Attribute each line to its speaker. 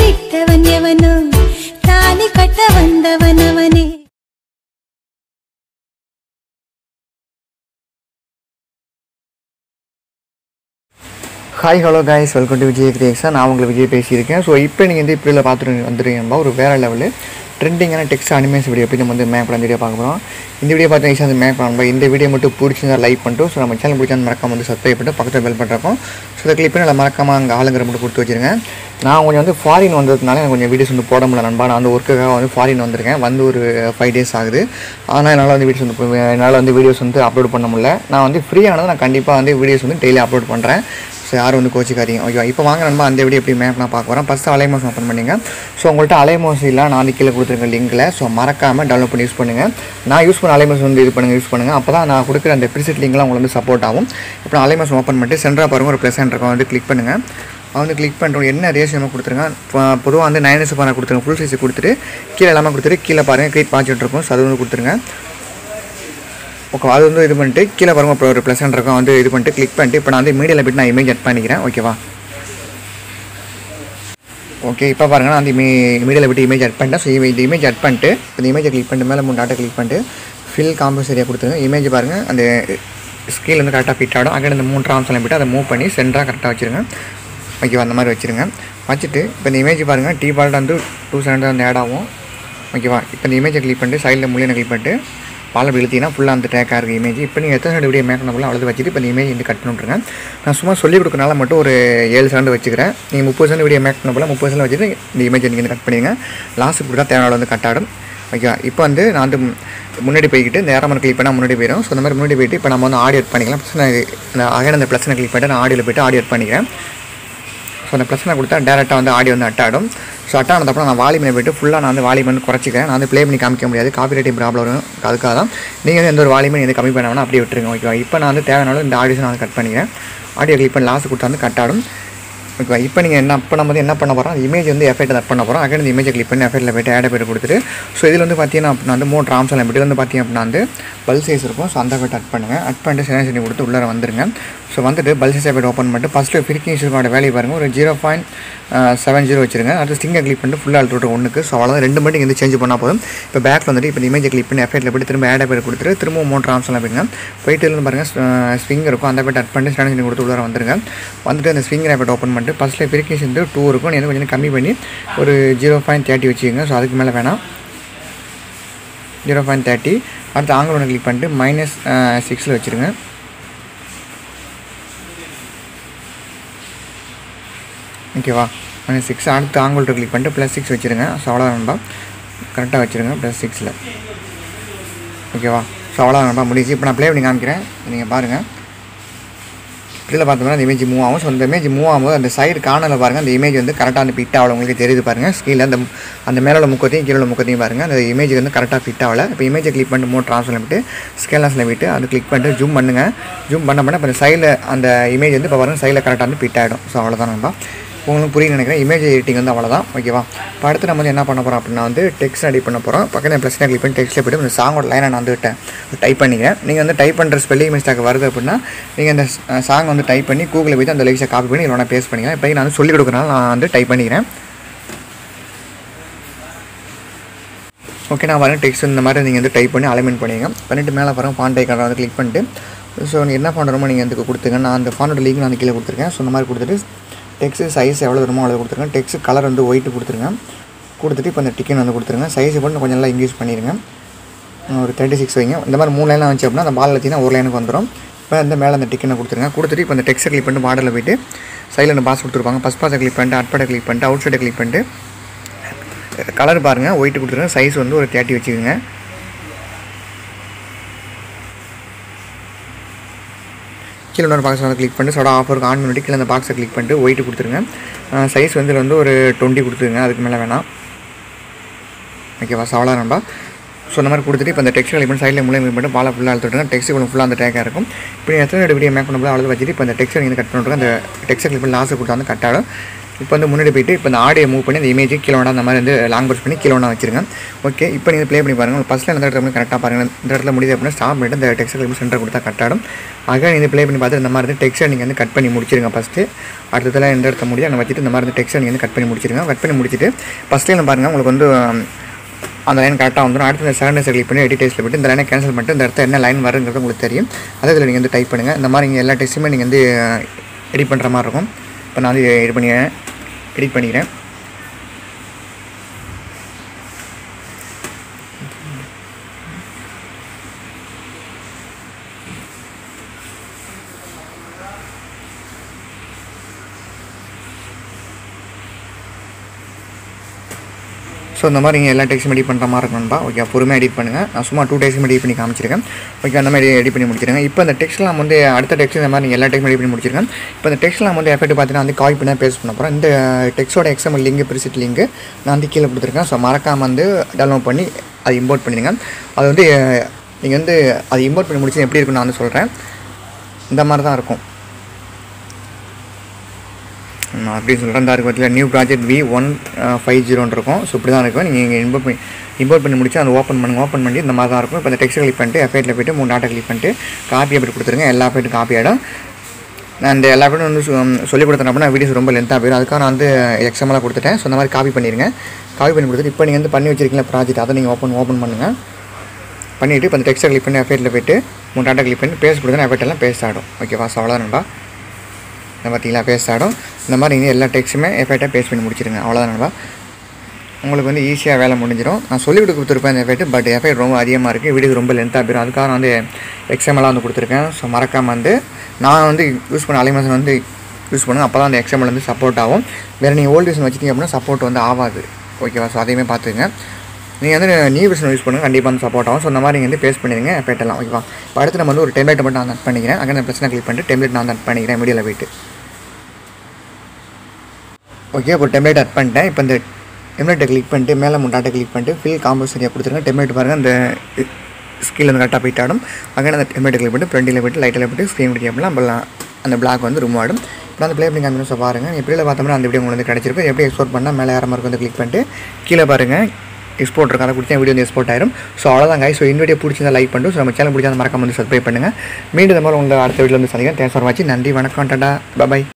Speaker 1: விட்டவன் எவனோ தாலி கட்ட வந்தவன் அவனே.
Speaker 2: Hi hello guys, welcome to Vijay creation. நான் உங்களுக்கு விஜய் பேசியிருக்கேன். ஸோ இப்போ நீங்கள் வந்து இப்படியில் பார்த்துட்டு வந்துருக்கீங்க ஒரு வேறு லெவலு ட்ரெண்டிங்கான டெக்ஸ்ட் அனிமேஷன் வீடியோ எப்படி நம்ம வந்து மேக் பண்ண வீடியோ பார்க்க போகிறோம். இந்த வீடியோ பார்த்து ஈஸியாக வந்து மேக் பண்ணலாம். இந்த வீடியோ மட்டும் பிடிச்சிருந்தா லைக் பண்ணிட்டு, ஸோ நம்ம சேனல் பிடிச்சா மறக்காம வந்து சப்ஸ்கிரைப் பண்ணிட்டு பக்கத்தில் பெல் பண்ணுறப்போம். ஸோ அதை கிளிக் பண்ணி நல்லா மறக்காமல் அங்கே ஆளுங்கிற மட்டும் கொடுத்து வச்சுருங்க. நான் கொஞ்சம் வந்து ஃபாரின் வந்ததுனால எனக்கு கொஞ்சம் வீடியோஸ் வந்து போட முடியல நண்பா. நான் வந்து ஒர்க்குக்காக வந்து ஃபாரின் வந்திருக்கேன், வந்து ஒரு 5 days ஆகுது. ஆனால் என்னால் வந்து வீடியோஸ் வந்து அப்லோட் பண்ண முடியல. நான் வந்து ஃப்ரீயானது நான் கண்டிப்பாக வந்து வீடியோஸ் வந்து டெய்லி அப்லோட் பண்ணுறேன். ஸோ யாரும் வந்து கோச்சிக்காதீங்க, ஓகேவா? இப்போ வாங்க நண்பா, அந்த வீடியோ எப்படி மேப் நான் பார்க்க வரேன். ஃபஸ்ட்டு அலைமோஸ் ஓப்பன் பண்ணிங்க. ஸோ உங்கள்கிட்ட அலைமோஸ் இல்லை, நான் வந்து கீழே கொடுத்துருக்க லிங்கில். ஸோ மறக்காமல் டவுன்லோட் பண்ணி யூஸ் பண்ணுங்கள். நான் யூஸ் பண்ண அலைமோஸ் வந்து யூஸ் பண்ணுங்கள். அப்போ தான் நான் கொடுக்குற அந்த ப்ரீசெட் லிங்க்லாம் உங்களுக்கு வந்து சப்போர்ட் ஆகும். இப்போ நான் அலைமோஸ் ஓப்பன் பண்ணிட்டு சென்டராக பாருங்கள் ஒரு ப்ளஸ் இருக்கும், வந்து கிளிக் பண்ணுங்கள். வந்து கிளிக் பண்ணுறோம், என்ன ரேஷியோமாக கொடுத்துருங்க. பொதுவாக வந்து 9:7 கொடுத்துருங்க. ஃபுல் சைஸ் கொடுத்துட்டு கீழே எல்லாமே கொடுத்துட்டு கீழே பாருங்கள் கிரியேட் பாய்ச்சிட்டு இருக்கும். ஸோ அது வந்து கொடுத்துருங்க. ஓகே, அது வந்து இது பண்ணிட்டு கீழே பாருங்கள் அப்புறம் ஒரு ப்ளஸ் இருக்கும், வந்து இது பண்ணிட்டு கிளிக் பண்ணிட்டு இப்போ நான் வந்து மீடியாவில் போய்ட்டு நான் இமேஜ் ஆட் பண்ணிக்கிறேன், ஓகேவா? ஓகே, இப்போ பாருங்கள் நான் அந்த மீடியாவில் போய்ட்டு இமேஜ் ஆட் பண்ணிட்டேன். ஸோ இந்த இமேஜ் ஆட் பண்ணிட்டு இந்த இமேஜை கிளிக் பண்ணிட்டு மேலே 3 டாட்டை கிளிக் பண்ணிட்டு ஃபில் காம்பஸ் ஏரியா கொடுத்துருங்க. இமேஜ் பாருங்கள் அந்த ஸ்கேல் வந்து கரெக்டாக ஃபிட் ஆகிடும். அங்கே இந்த 3 ட்ரான்ஸ்லாம் போய்ட்டு அதை மூவ் பண்ணி சென்டராக கரெக்டாக வச்சுருங்க, ஓகேவா? அந்த மாதிரி வச்சுருங்க. வச்சுட்டு இப்போ இந்த இமேஜ் பாருங்கள் டிபால்ட் வந்து 270 வந்து ஆட் ஆகும், ஓகேவா? இப்போ இந்த இமேஜை கிளிக் பண்ணிட்டு சைடில் மூலையை கிளிக் பண்ணிட்டு பால் இழுத்தினா ஃபுல்லாக அந்த டேக்காக இருக்குது இமேஜ். இப்போ நீங்கள் எத்தனை வீடியோ மேக் பண்ண அவ்வளோ வச்சுட்டு இப்போ இந்த இமேஜ் வந்து கட் பண்ணிவிட்ருங்க. நான் சும்மா சொல்லிக் கொடுக்கறனால மட்டும் ஒரு 7 செகண்ட் வச்சுக்கிறேன். நீங்கள் 30 வீடியோ மேக் பண்ண 30 செகண்ட் வச்சுட்டு இந்த இமேஜ் நீங்கள் வந்து கட் பண்ணிடுங்க. லாஸ்ட்டுக்கு கொடுத்தா தேவையான வந்து கட் ஆடும், ஓகேவா? இப்போ வந்து நான் வந்து முன்னாடி போய்கிட்டு இந்த ஏரோ கிளிக் பண்ணால் முன்னாடி போயிடும். ஸோ அந்த மாதிரி முன்னாடி போய்ட்டு இப்போ நம்ம வந்து ஆடியோ எட் பண்ணிக்கலாம். ப்ளஸ் அந்த ப்ளஸ்னை கிளிக் பண்ணிட்டு நான் ஆடியோவில் போய்ட்டு ஆடியோ எட் பண்ணிக்கிறேன். ஸோ அந்த ப்ளஸ்னை கொடுத்தா டேரெக்டாக வந்து ஆடியோ வந்து அட்டாடும். ஸோ அட்டானதுக்கப்புறம் நான் வால்யூமை போய்ட்டு ஃபுல்லாக நான் வந்து வால்யூம் வந்து குறைச்சிக்கிறேன். நான் வந்து ப்ளே பண்ணி காமிக்க முடியாது, காப்பிரைட்டிங் ப்ராப்ளம் வரும். அதுக்காக தான் நீங்கள் வந்து எந்த ஒரு வால்யூமே வந்து கம்மி பண்ண வேணாம், அப்படியே விட்டுருங்க, ஓகேவா? இப்போ நான் வந்து தேவையான இந்த ஆடியோஸ் நான் கட் பண்ணிக்கிறேன். ஆடியோ கிளிக் பண்ணி லாஸ்ட் கொடுத்தா வந்து கட் ஆடும், ஓகேவா? இப்போ நீங்கள் நம்ம வந்து என்ன பண்ண போகிறோம், அந்த இமேஜ் வந்து எஃபெக்ட் ஆட் பண்ண போகிறோம். அகைன் இந்த இமேஜை கிளிக் பண்ணி எஃபெக்ட்டில் போய்ட்டு ஆட் எஃபெக்ட் கொடுத்துட்டு ஸோ இதில் வந்து பார்த்தீங்கன்னா அப்படின்னா வந்து 3 ட்ராம்ஸ் எல்லாம் வந்து பார்த்தீங்க அப்படின்னா வந்து பல் சைஸ் இருக்கும். ஸோ அந்த எஃபெக்ட் அட் பண்ணுங்கள். அட் பண்ணிட்டு சென்னை கொடுத்து உள்ளே வந்துருங்க. ஸோ வந்துட்டு பல் சைஸ் எஃபெக்ட் ஓப்பன் பண்ணிட்டு ஃபஸ்ட்டு ஃப்ரீக்வன்சியோட வேல்யூ பாருங்கள் ஒரு 0.70 வச்சுருங்க. அடுத்து ஸ்டிங்கை கிளிக் பண்ணிட்டு ஃபுல்லாக அழுத்து 1க்கு. ஸோ அவ்வளோதான், 2 மட்டும் இங்கே சேஞ்ச் பண்ணால் போதும். இப்போ பேக்கில் வந்துட்டு இப்போ இமேஜை கிளிக் பண்ணி எஃபெக்ட்டில் போய்ட்டு திரும்ப ஆட் எஃபெக்ட் கொடுத்துட்டு திரும்ப 3 ட்ராம்ஸ் எல்லாம் போய்ங்க. போய்ட்டு இருந்து பாருங்கள் ஸ்விங் இருக்கும், அந்த எஃபெக்ட் அட் பண்ணிட்டு சென்னை கொடுத்து உள்ளே வந்துருங்க. வந்துட்டு அந்த ஸ்விங் எஃபெக்ட் ஓப்பன் பண்ணிட்டு ஃபஸ்ட்டில் ஃப்ரீக்வன்சி வந்து 2 இருக்கும், நீங்கள் கொஞ்சம் கம்மி பண்ணி ஒரு 0.30 வச்சுக்கோங்க. ஸோ அதுக்கு மேலே வேணாம், 0.30. அடுத்து ஆங்கிள் ஒன்று கிளிக் பண்ணிட்டு -6 வச்சுருங்க, ஓகேவா? -6. அடுத்து ஆங்கிள் கிளிக் பண்ணிட்டு +6 வச்சுருங்க. ஸோ அவ்வளோ நண்பா, கரெக்டாக வச்சுருங்க +6, ஓகேவா? ஸோ அவ்வளோ நண்பா முடிச்சு. இப்போ நான் ப்ளே பண்ணி காமிக்கிறேன், நீங்கள் பாருங்கள். கீழே பார்த்தோம்னா அந்த இமேஜ் மூவ் ஆகும். ஸோ அந்த இமேஜ் மூவ் ஆகும்போது அந்த சைடு கார்னரில் பாருங்கள் அந்த இமேஜ் வந்து கரெக்டாக அந்த ஃபிட் ஆகலை, உங்களுக்கு தெரியுது பாருங்கள். ஸ்கீலில் அந்த மேலே முக்கத்தையும் கீழே முக்கத்தையும் பாருங்கள், அந்த இமேஜ் வந்து கரெக்டாக ஃபிட் ஆகலை. இப்போ இமேஜை கிளிக் பண்ணிட்டு 3 ட்ரான்ஸ்ஃபர் விட்டு ஸ்கேலர்ஸில் விட்டு அது கிளிக் பண்ணிட்டு ஜூம் பண்ணுங்கள். ஜூம் பண்ண இப்போ அந்த சைடில் அந்த இமேஜ் வந்து இப்போ பாருங்கள் சைடில் கரெக்டாக வந்து ஃபிட் ஆகிடும். ஸோ அவ்வளோதான் நண்பா, உங்களுக்கு புரியும் நினைக்கிறேன். இமேஜ் எடிட்டிங் வந்து அவ்வளோதான், ஓகேவா? இப்போ அடுத்து நம்ம வந்து என்ன பண்ண போகிறோம் அப்படின்னா வந்து டெக்ஸ்ட் ரெடி பண்ண போகிறோம். பக்கத்தில் ப்ளஸ்னா கிளிக் பண்ணி டெக்ஸ்ட்டில் போய்ட்டு இந்த சாங்கோட லைனை நான் வந்து டைப் பண்ணிக்கிறேன். நீங்கள் வந்து டைப் பண்ணுற ஸ்பெல்லிங் மிஸ்டேக் வருது அப்படின்னா நீங்கள் அந்த சாங் வந்து டைப் பண்ணி கூகுளில் போய்ட்டு அந்த லிரிக்ஸை காப்பி பண்ணி இல்லைனா பேஸ்ட் பண்ணிக்கலாம். இப்போ நான் வந்து சொல்லிக் கொடுக்குறனால நான் வந்து டைப் பண்ணிக்கிறேன். ஓகே, நான் வரேன் டெக்ஸ்ட் இந்த மாதிரி நீங்கள் வந்து டைப் பண்ணி அலைன்மெண்ட் பண்ணிவிட்டு மேலே பாருங்கள் ஃபாண்ட் ஐக்கானை வந்து கிளிக் பண்ணிட்டு ஸோ என்ன ஃபாண்ட் வருமோ நீங்கள் வந்து கொடுத்துங்க. நான் அந்த ஃபாண்டோட லிங்க் நான் கீழே கொடுத்துருக்கேன். ஸோ இந்த மாதிரி கொடுத்துட்டு டெக்ஸ்ட் சைஸ் எவ்வளோ வருமோ அவ்வளோ கொடுத்துருங்க. டெக்ஸ்ட் கலர் வந்து ஒயிட்டு கொடுத்துருங்க. கொடுத்துட்டு இப்போ இந்த டிக்கெட் வந்து கொடுத்துருங்க. சைஸை போட்டு கொஞ்சம் நல்லா இன்க்ரீஸ் பண்ணிடுங்க, ஒரு 36 வைங்க. இந்த மாதிரி 3 லைனாக வந்துச்சு அப்படின்னா அந்த பால் வச்சிங்கன்னா ஒரு லைனுக்கு வந்துடும். இப்போ இந்த மேலே அந்த டிக்கெட்டை கொடுத்துருங்க. கொடுத்துட்டு இப்போ இந்த டெக்ஸ்ட்டை கிளிக் பண்ணிட்டு பார்டரில் போய்ட்டு சைடில் பாஸ் கொடுத்துருப்பாங்க. ஃபஸ்ட் பாஸை கிளிக் பண்ணிட்டு அட்படை கிளிக் பண்ணிட்டு அவுட் சைடை கிளிக் பண்ணிட்டு கலர் பாருங்கள் ஒயிட்டு கொடுத்துருங்க. சைஸ் வந்து ஒரு 30 வச்சுக்கோங்க. கீழே இன்னொரு பாக்ஸ் வந்து கிளிக் பண்ணிட்டு சோட ஆஃபருக்கு ஆன் பண்ணிட்டு கீழே அந்த பாக்ஸை கிளிக் பண்ணிட்டு ஒயிட்டு கொடுத்துருங்க. சைஸ் வந்து இதில் வந்து ஒரு 20 கொடுத்துருங்க, அதுக்கு மேலே வேணாம், ஓகேவா? சவாலாக நண்பா. ஸோ இந்த மாதிரி கொடுத்துட்டு இப்போ அந்த டெக்ஸ்ட் கிளிக் பண்ணி சைடில் மூலம் கிளிக் பண்ணிட்டு பாலை ஃபுல்லாக அழுத்துட்டுருங்க. டெக்ஸ்ட் கொஞ்சம் ஃபுல்லாக அந்த டேக்காக இருக்கும். இப்போ நீங்கள் எத்தனை வீடியோ மேக் பண்ண அவ்வளோ வச்சுட்டு இப்போ அந்த டெக்ஸ்ட்டை நீங்கள் கட் பண்ணிட்டு அந்த டெக்ஸ்ட்டை கிளிக் பண்ணி லாஸ்ட் கொடுத்தா வந்து கட் ஆகும். இப்போ வந்து முன்னாடி போயிட்டு இப்போ இந்த ஆடியோ மூவ் பண்ணி அந்த இமேஜ் கீழே வேணா அந்த மாதிரி வந்து லாங் ப்ரெஸ் பண்ணி கீழே வேணா வச்சிருங்க. ஓகே, இப்போ நீங்கள் ப்ளே பண்ணி பாருங்கள். ஃபஸ்ட்டில் இந்த இடத்துல கரெக்டாக பாருங்கள். இந்த இடத்துல முடியுது அப்படின்னா ஸ்டாப் பண்ணிட்டு இந்த டெக்ஸ்ட் கிளிப் சென்டர் கொடுத்தா கட்டாடும். ஆக நீங்கள் ப்ளே பண்ணி பார்த்து இந்த மாதிரி வந்து டெக்ஸ்ட்டை நீங்கள் வந்து கட் பண்ணி முடிச்சிருங்க ஃபஸ்ட்டு. அடுத்ததில் இந்த இடத்த முடியும் அங்கே வச்சுட்டு இந்த மாதிரி வந்து டெக்ஸ்ட்டை நீங்கள் வந்து கட் பண்ணி முடிச்சிருங்க. கட் பண்ணி முடிச்சுட்டு ஃபஸ்ட்டில் பாருங்கள் உங்களுக்கு வந்து அந்த லைன் கரெக்டாக வந்துடும். அடுத்து இந்த செகண்ட் கிளிக் பண்ணி எடிட் டெக்ஸ்ட்டில் போய்ட்டு இந்த லைனை கேன்சல் பண்ணிட்டு இந்த இடத்துல என்ன லைன் வருங்கிறது உங்களுக்கு தெரியும். அதே இதில் நீங்கள் வந்து டைப் பண்ணுங்கள். இந்த மாதிரி நீங்கள் எல்லா டெக்ஸ்ட்டுமே நீங்கள் வந்து எடிட் பண்ணுற மாதிரி இருக்கும். இப்போ நான் வந்து எடிட் பண்ணிக்கிறேன். ஸோ இந்த மாதிரி நீங்கள் எல்லா டெக்ஸ்ட்டும் எடிட் பண்ணுற மாதிரி இருக்கணும்பா. ஓகே, பொறுமையாக எடிட் பண்ணுங்கள். நான் சும்மா 2 டெக்ஸ்ட்டும் எடிட் பண்ணி காமிச்சிருக்கேன். ஓகே, அந்த மாதிரி எடிட் பண்ணி முடிச்சிருங்க. இப்போ அந்த டெக்ஸ்ட்டில் நம்ம வந்து அடுத்த டெக்ஸ்ட் இந்த மாதிரி நீங்கள் எல்லா டெக்ஸ்ட்டும் எடிட் பண்ணி முடிச்சிருக்கேன். இப்போ இந்த டெக்ஸ்ட்டில் நம்ம வந்து எஃபெக்ட் பார்த்தீங்கன்னா வந்து காப்பி பண்ணி பேஸ்ட் பண்ண போகிறோம். இந்த டெக்ஸ்ட்டோட XML லிங்க் ப்ரிசெட் லிங்க் நான் வந்து கீழே கொடுத்துருக்கேன். ஸோ மறக்காமல் வந்து டவுன்லோட் பண்ணி அதை இம்போர்ட் பண்ணிடுங்க. அது வந்து நீங்கள் வந்து அதை இம்போர்ட் பண்ணி முடிச்சு எப்படி இருக்குன்னு நான் வந்து சொல்கிறேன். இந்த மாதிரி தான் இருக்கும். நான் அப்படின்னு சொல்கிறேன். இந்த இருக்கிறதுல நியூ ப்ராஜெக்ட் V150 இருக்கும். ஸோ இப்படி தான் இருக்கும். நீங்கள் இங்கே இம்போர்ட் பண்ணி முடிச்சு அதை ஓப்பன் பண்ணி இந்த மாதிரி தான் இருக்கும். இப்போ இந்த டெக்ஸ்ட் கிளிக் பண்ணிட்டு எஃபெக்ட்டில் போய்ட்டு 3 டாட்டா கிளிக் பண்ணிட்டு காப்பி அப்படி கொடுத்துருங்க. எல்லா எஃபெக்ட்டும் காப்பி ஆகிடும். நான் இந்த எல்லா எஃபெக்ட்டும் வந்து சொல்லிக் கொடுத்தேன் அப்படின்னா வீடியோஸ் ரொம்ப லென்த்தாக போயிடும். அதுக்காக நான் வந்து XML கொடுத்துட்டேன். ஸோ இந்த மாதிரி காப்பி பண்ணிடுங்க. காப்பி பண்ணி கொடுத்துட்டு இப்போ நீங்கள் வந்து பண்ணி வச்சிருக்கீங்களா ப்ராஜெக்ட், அதை நீங்கள் ஓப்பன் பண்ணுங்கள். பண்ணிவிட்டு இப்போ இந்த டெக்ஸ்ட்டை கிளிக் பண்ணி எஃபெக்ட்டில் போய்ட்டு 3 டாட்டா கிளிக் பண்ணி பேஸ்ட் கொடுத்தா எஃபெக்ட் எல்லாம் பேஸ்ட் ஆகிடும். ஓகேவா? ஸோ அவ்வளோதான்டா. பார்த்தீங்களா பேஸ்ட் ஆகிடும். இந்த மாதிரி நீங்கள் எல்லா டெக்ஸ்ட்டுமே எஃபெக்டாக பேஸ்ட் பண்ணி முடிச்சிருங்க. அவ்வளோதானப்பா. உங்களுக்கு வந்து ஈஸியாக வேலை முடிஞ்சிடும். நான் சொல்லிவிட்டு கொடுத்துருப்பேன் இந்த எஃபெக்ட். பட் எஃபெக்ட் ரொம்ப அதிகமாக இருக்குது. வீடியோ ரொம்ப லென்த்தாக போயிடும். அதுக்காக நான் வந்து XML வந்து கொடுத்துருக்கேன். ஸோ மறக்காமல் வந்து நான் வந்து யூஸ் பண்ண அலைமேஷன் வந்து யூஸ் பண்ணுங்கள். அப்போ தான் அந்த XML வந்து சப்போர்ட் ஆகும். வேறு நீங்கள் ஓல்டு வெர்ஷன் வச்சுட்டீங்க அப்படின்னா சப்போர்ட் வந்து ஆகாது. ஓகேவா? ஸோ அதையுமே பார்த்துங்க. நீங்கள் வந்து நியூ வெர்ஷன் யூஸ் பண்ணுங்கள், கண்டிப்பாக வந்து சப்போர்ட் ஆகும். ஸோ இந்த மாதிரி நீங்கள் வந்து பேஸ்ட் பண்ணிடுங்க எஃபெக்ட் எல்லாம். ஓகேவா? இப்போ அடுத்து நம்ம வந்து ஒரு டெம்ப்ளேட் மட்டும் நான் ஆட் பண்ணிக்கிறேன். அங்கே நான் பிரச்சனை கிளிக் பண்ணிட்டு டெம்ப்ளேட் நான் ஆட் பண்ணிக்கிறேன் வீடியோவில் போய்ட்டு. ஓகே, இப்போ டெம்ப்ளேட் ஆட் பண்ணிட்டேன். இப்போ இந்த டெம்ப்ளேட்டை கிளிக் பண்ணிட்டு மேலே 3 டாட்டா கிளிக் பண்ணிட்டு ஃபில் காம்போசரியாக கொடுத்துருங்க. டெம்ப்ளேட் பாருங்கள் அந்த ஸ்கில் வந்து கரெக்டாக போயிட்டு ஆடும். அங்கே அந்த டெம்ப்ளேட்டை கிளிக் பண்ணிட்டு ஃப்ரண்டில் போய்ட்டு லைட்டில் போய்ட்டு ஸ்க்ரீன் பண்ணி அப்படிலாம் அந்த பிளாக் வந்து ரிமூவ் ஆடும். இப்போ அந்த ப்ளே பண்ணி காமிச்சு பாருங்கள். எப்படியில் பார்த்தோம்னா அந்த வீடியோ உங்களுக்கு வந்து கிடச்சிருக்கும். எப்படி எக்ஸ்போர்ட் பண்ணால் மேலே யார மாதிரி வந்து கிளிக் பண்ணிட்டு கீழே பாருங்கள் எக்ஸ்போர்ட் இருக்கும். அதை கொடுத்தா வீடியோ வந்து எக்ஸ்போர்ட் ஆயிரும். ஸோ அவ்வளோதான் guys. ஸோ இந்த வீடியோ பிடிச்சிருந்தா லைக் பண்ணிட்டு ஸோ நம்ம சேனல் பிடிச்சா மறக்காம வந்து சப்ஸ்கிரைப் பண்ணுங்கள். மீண்டும் இந்த மாதிரி உங்களை அடுத்த வீடியோவில் வந்து சந்திக்கிறேன். தேங்க்ஸ் ஃபார் வாட்சிங். நன்றி, வணக்கம், டாடா, பை.